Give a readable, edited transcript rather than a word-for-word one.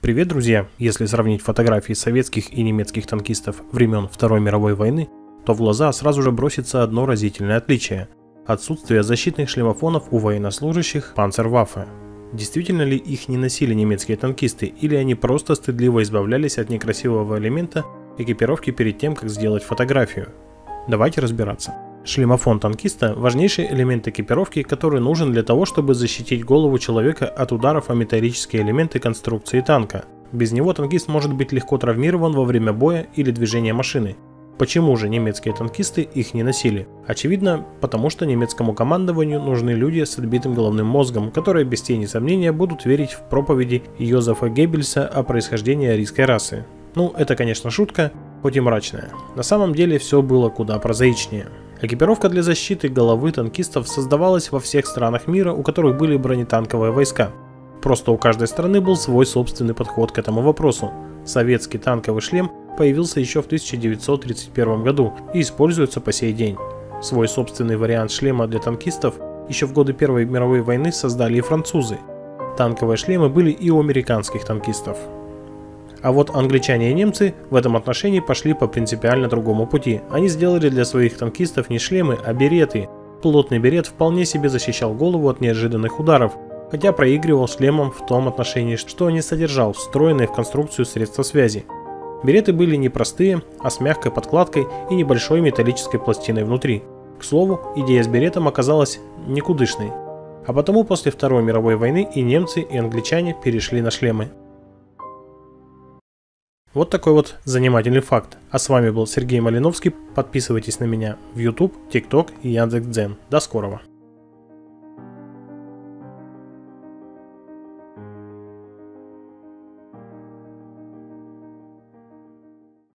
Привет, друзья! Если сравнить фотографии советских и немецких танкистов времен Второй мировой войны, то в глаза сразу же бросится одно разительное отличие – отсутствие защитных шлемофонов у военнослужащих Панцерваффе. Действительно ли их не носили немецкие танкисты, или они просто стыдливо избавлялись от некрасивого элемента экипировки перед тем, как сделать фотографию? Давайте разбираться. Шлемофон танкиста – важнейший элемент экипировки, который нужен для того, чтобы защитить голову человека от ударов о металлические элементы конструкции танка. Без него танкист может быть легко травмирован во время боя или движения машины. Почему же немецкие танкисты их не носили? Очевидно, потому что немецкому командованию нужны люди с отбитым головным мозгом, которые без тени сомнения будут верить в проповеди Йозефа Геббельса о происхождении арийской расы. Ну, это, конечно, шутка, хоть и мрачная. На самом деле все было куда прозаичнее. Экипировка для защиты головы танкистов создавалась во всех странах мира, у которых были бронетанковые войска. Просто у каждой страны был свой собственный подход к этому вопросу. Советский танковый шлем появился еще в 1931 году и используется по сей день. Свой собственный вариант шлема для танкистов еще в годы Первой мировой войны создали и французы. Танковые шлемы были и у американских танкистов. А вот англичане и немцы в этом отношении пошли по принципиально другому пути. Они сделали для своих танкистов не шлемы, а береты. Плотный берет вполне себе защищал голову от неожиданных ударов, хотя проигрывал шлемам в том отношении, что не содержал встроенные в конструкцию средства связи. Береты были не простые, а с мягкой подкладкой и небольшой металлической пластиной внутри. К слову, идея с беретом оказалась никудышной. А потому после Второй мировой войны и немцы, и англичане перешли на шлемы. Вот такой вот занимательный факт. А с вами был Сергей Малиновский. Подписывайтесь на меня в YouTube, TikTok и Яндекс.Дзен. До скорого.